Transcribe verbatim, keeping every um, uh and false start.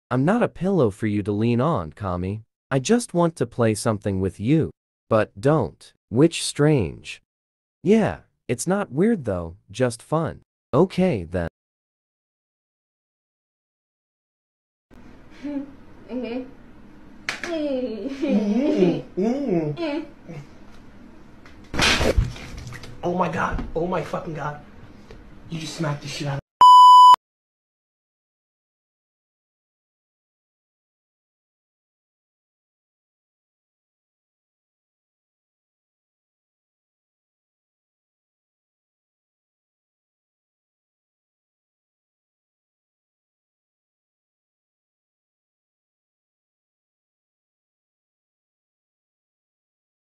I'm not a pillow for you to lean on, Kami. I just want to play something with you. But don't. Which strange. Yeah, it's not weird though, just fun. Okay then. Mm-hmm. Mm-hmm. Oh my god. Oh my fucking god. You just smacked the shit out of